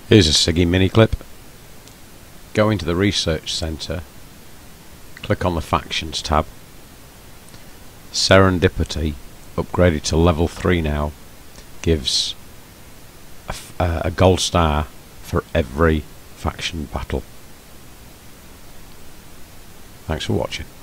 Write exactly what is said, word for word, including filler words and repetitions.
Here's a Siggy mini clip. Go into the Research Centre, click on the Factions tab. Serendipity, upgraded to level three now, gives a, f uh, a gold star for every faction battle. Thanks for watching.